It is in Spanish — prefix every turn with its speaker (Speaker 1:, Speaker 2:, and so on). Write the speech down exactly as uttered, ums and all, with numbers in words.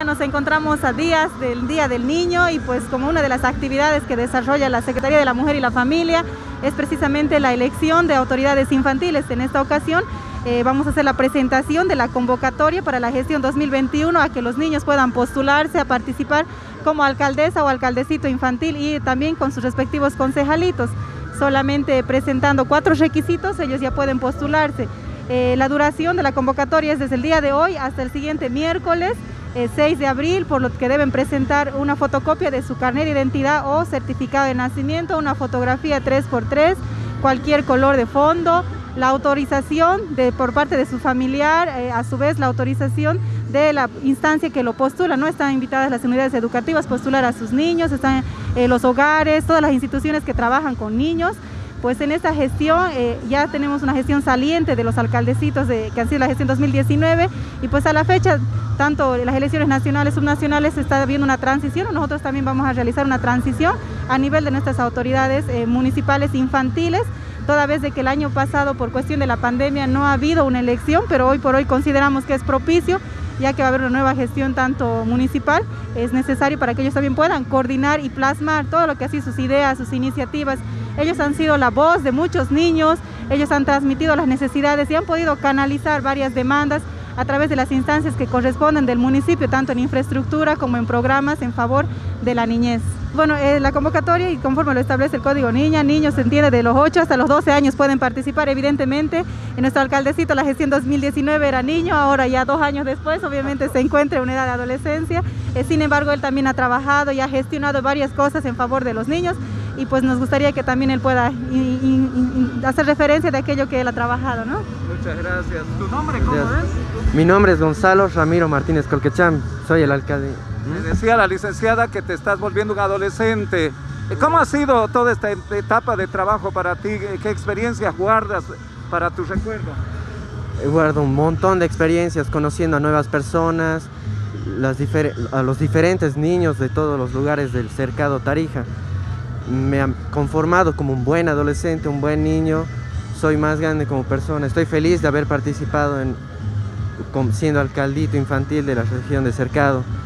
Speaker 1: nos encontramos a días del Día del Niño y pues como una de las actividades que desarrolla la Secretaría de la Mujer y la Familia es precisamente la elección de autoridades infantiles. En esta ocasión eh, vamos a hacer la presentación de la convocatoria para la gestión dos mil veintiuno, a que los niños puedan postularse a participar como alcaldesa o alcaldecito infantil y también con sus respectivos concejalitos. Solamente presentando cuatro requisitos ellos ya pueden postularse. Eh, la duración de la convocatoria es desde el día de hoy hasta el siguiente miércoles eh, seis de abril, por lo que deben presentar una fotocopia de su carnet de identidad o certificado de nacimiento, una fotografía tres por tres, cualquier color de fondo, la autorización de, por parte de su familiar, eh, a su vez la autorización de la instancia que lo postula, ¿no? Están invitadas las unidades educativas a postular a sus niños, están eh, los hogares, todas las instituciones que trabajan con niños. Pues en esta gestión eh, ya tenemos una gestión saliente de los alcaldecitos de, que han sido la gestión dos mil diecinueve, y pues a la fecha, tanto en las elecciones nacionales, subnacionales, se está viendo una transición. Nosotros también vamos a realizar una transición a nivel de nuestras autoridades eh, municipales infantiles, toda vez de que el año pasado por cuestión de la pandemia no ha habido una elección, pero hoy por hoy consideramos que es propicio, ya que va a haber una nueva gestión tanto municipal, es necesario para que ellos también puedan coordinar y plasmar todo lo que ha sido sus ideas, sus iniciativas. Ellos han sido la voz de muchos niños, ellos han transmitido las necesidades y han podido canalizar varias demandas a través de las instancias que corresponden del municipio, tanto en infraestructura como en programas en favor de la niñez. Bueno, eh, la convocatoria, y conforme lo establece el Código Niña, niños se entiende de los ocho hasta los doce años pueden participar. Evidentemente, en nuestro alcaldecito la gestión dos mil diecinueve era niño, ahora ya dos años después obviamente se encuentra en una edad de adolescencia. Eh, sin embargo, él también ha trabajado y ha gestionado varias cosas en favor de los niños, y pues nos gustaría que también él pueda in, in, in, hacer referencia de aquello que él ha trabajado, ¿no?
Speaker 2: Muchas gracias. ¿Tu nombre cómo es?
Speaker 3: Mi nombre es Gonzalo Ramiro Martínez Colquecham, soy el alcalde.
Speaker 2: Me decía la licenciada que te estás volviendo un adolescente. ¿Cómo ha sido toda esta etapa de trabajo para ti? ¿Qué experiencias guardas para tu recuerdo?
Speaker 3: Guardo un montón de experiencias conociendo a nuevas personas, las a los diferentes niños de todos los lugares del cercado Tarija. Me han conformado como un buen adolescente, un buen niño. Soy más grande como persona. Estoy feliz de haber participado en, siendo alcaldito infantil de la región de Cercado.